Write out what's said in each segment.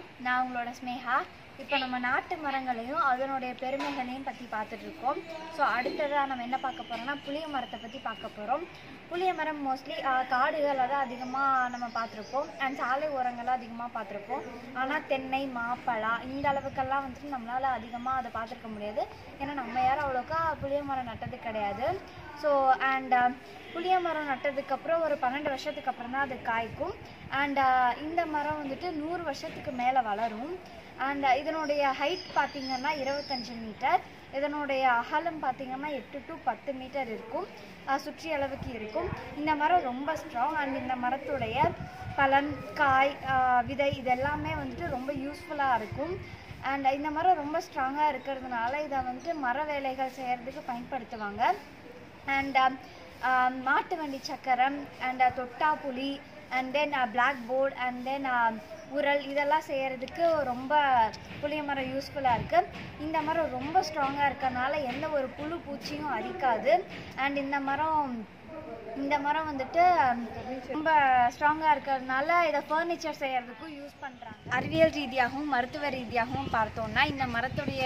நான் உங்களோட ஸ்னேகா. இப்போ நம்ம நாட்டு மரங்களையும் அதனுடைய பெருமைகளையும் பற்றி பார்த்துட்டு இருக்கோம். ஸோ அடுத்ததாக நம்ம என்ன பார்க்க போகிறோம்னா புளிய மரத்தை பற்றி பார்க்க போகிறோம். புளிய மரம் மோஸ்ட்லி காடுகளில் தான் அதிகமாக நம்ம பார்த்துருப்போம் அண்ட் சாலை ஓரங்கள்லாம் அதிகமாக பார்த்துருப்போம். ஆனால் தென்னை மாப்பழா இந்த அளவுக்கெல்லாம் வந்துட்டு நம்மளால் அதிகமாக அதை பார்த்துருக்க முடியாது. ஏன்னா நம்ம யாரும் அவ்வளோக்கா புளிய மரம் நட்டது கிடையாது. ஸோ அண்ட் புளிய மரம் நட்டதுக்கப்புறம் ஒரு 12 வருஷத்துக்கு அப்புறம் தான் அது காய்க்கும். அண்ட் இந்த மரம் வந்துட்டு 100 வருஷத்துக்கு மேலே வளரும். அண்ட் இதனுடைய ஹைட் பார்த்திங்கன்னா 25 மீட்டர், இதனுடைய அகலம் பார்த்திங்கன்னா 8 to 10 மீட்டர் இருக்கும், சுற்றி அளவுக்கு இருக்கும். இந்த மரம் ரொம்ப ஸ்ட்ராங் அண்ட் இந்த மரத்துடைய பலன், காய், விதை இதெல்லாமே வந்துட்டு ரொம்ப யூஸ்ஃபுல்லாக இருக்கும். அண்ட் இந்த மரம் ரொம்ப ஸ்ட்ராங்காக இருக்கிறதுனால இதை வந்துட்டு மர வேலைகள் செய்கிறதுக்கு பயன்படுத்துவாங்க. அண்ட் மாட்டு வண்டி சக்கரம் அண்ட் தொட்டாப்புளி and then black board and then உரல் இதெல்லாம் செய்கிறதுக்கு ரொம்ப புளிய மரம் யூஸ்ஃபுல்லாக இருக்குது. இந்த மரம் ரொம்ப ஸ்ட்ராங்காக இருக்கிறதுனால எந்த ஒரு புழு பூச்சியும் அரிக்காது. அண்ட் இந்த மரம் வந்துட்டு ரொம்ப ஸ்ட்ராங்காக இருக்கிறதுனால இதை ஃபர்னிச்சர் செய்கிறதுக்கும் யூஸ் பண்ணுறாங்க. அறிவியல் ரீதியாகவும் மருத்துவ ரீதியாகவும் பார்த்தோம்னா இந்த மரத்துடைய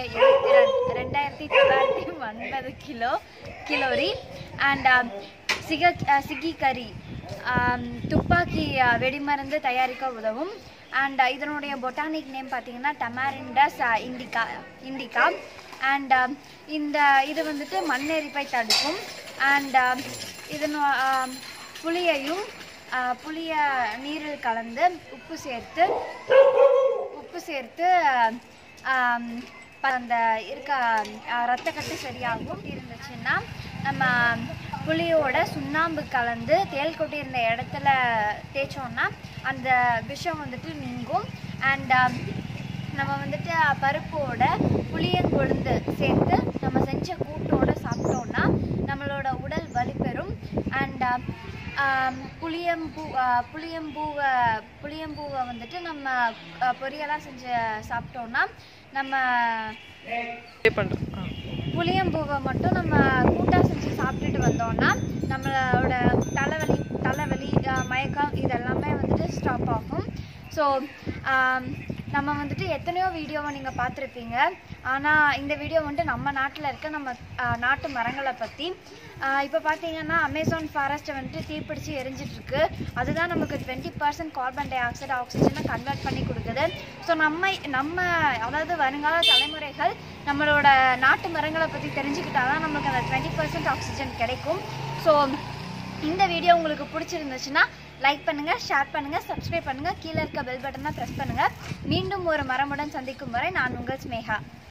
2990 கிலோரி அண்ட் சிகிக்கரி துப்பாக்கி வெடிமருந்து தயாரிக்க உதவும். அண்ட் இதனுடைய பொட்டானிக் நேம் பார்த்தீங்கன்னா டமாரிண்டஸ் இண்டிகா. அண்ட் இது வந்துட்டு மண்ணெரிப்பை தடுக்கும். அண்ட் இதன் புளிய நீரில் கலந்து உப்பு சேர்த்து அந்த ரத்த கட்டு சரியாகும் இருந்துச்சுன்னா நம்ம புளியோட சுண்ணாம்பு கலந்து தேல் கொட்டியிருந்த இடத்துல தேய்ச்சோன்னா அந்த விஷம் வந்துட்டு நீங்கும். அண்ட் நம்ம வந்துட்டு பருப்போட புளியங்கொழுந்து சேர்த்து நம்ம செஞ்ச கூட்டோட சாப்பிட்டோன்னா நம்மளோட உடல் வலிப்பெறும். அண்ட் புளியம்பூவை வந்துட்டு நம்ம பொரியலாக செஞ்சு சாப்பிட்டோன்னா நம்ம புளியம்பூவை மட்டும் நம்ம கூட்டாக செஞ்சு சாப்பிட்டுட்டு வந்தோம்னா நம்மளோட தலைவலி மயக்கம் இதெல்லாமே வந்துட்டு ஸ்டாப் ஆகும். ஸோ நம்ம வந்துட்டு எத்தனையோ வீடியோவை நீங்கள் பார்த்துருப்பீங்க. ஆனால் இந்த வீடியோ வந்துட்டு நம்ம நாட்டில் இருக்க நம்ம நாட்டு மரங்களை பற்றி. இப்போ பார்த்தீங்கன்னா அமேசான் ஃபாரஸ்ட்டை வந்துட்டு தீப்பிடிச்சு எரிஞ்சிட்ருக்கு. அதுதான் நமக்கு 20% கார்பன் டை ஆக்சைடு ஆக்சிஜனை கன்வெர்ட் பண்ணி கொடுக்குது. ஸோ நம்ம அதாவது வருங்கால தலைமுறைகள் நம்மளோட நாட்டு மரங்களை பற்றி தெரிஞ்சுக்கிட்டாதான் நமக்கு அந்த 20% ஆக்சிஜன் கிடைக்கும். ஸோ இந்த வீடியோ உங்களுக்கு பிடிச்சிருந்துச்சுன்னா லைக் பண்ணுங்கள், ஷேர் பண்ணுங்கள், சப்ஸ்கிரைப் பண்ணுங்கள், கீழே இருக்க பெல் பட்டனை ப்ரெஸ் பண்ணுங்கள். மீண்டும் ஒரு மரமுடன் சந்திக்கும் வரை நான் உங்கள் ஸ்னேகா.